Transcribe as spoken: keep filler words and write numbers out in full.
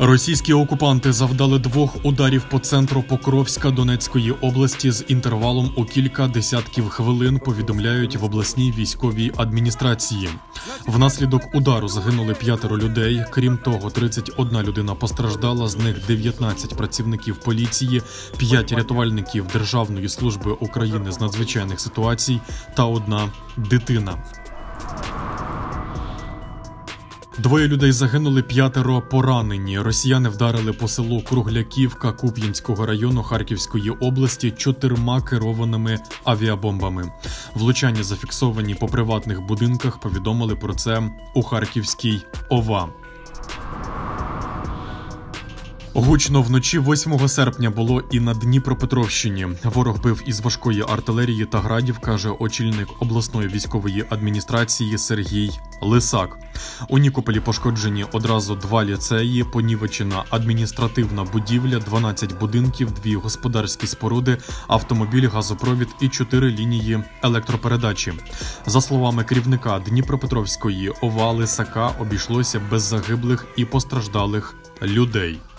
Російські окупанти завдали двох ударів по центру Покровська Донецької області з інтервалом у кілька десятків хвилин, повідомляють в обласній військовій адміністрації. Внаслідок удару загинули п'ятеро людей. Крім того, тридцять одна людина постраждала, з них дев'ятнадцять працівників поліції, п'ять рятувальників Державної служби України з надзвичайних ситуацій та одна дитина. Двоє людей загинули, п'ятеро поранені. Росіяни вдарили по селу Кругляківка Куп'янського району Харківської області чотирма керованими авіабомбами. Влучання зафіксовані по приватних будинках, повідомили про це у Харківській ОВА. Гучно вночі восьмого серпня було і на Дніпропетровщині. Ворог бив із важкої артилерії та градів, каже очільник обласної військової адміністрації Сергій Лисак. У Нікополі пошкоджені одразу два ліцеї, понівечена адміністративна будівля, дванадцять будинків, дві господарські споруди, автомобіль, газопровід і чотири лінії електропередачі. За словами керівника Дніпропетровської ОВА Лисака, обійшлося без загиблих і постраждалих людей.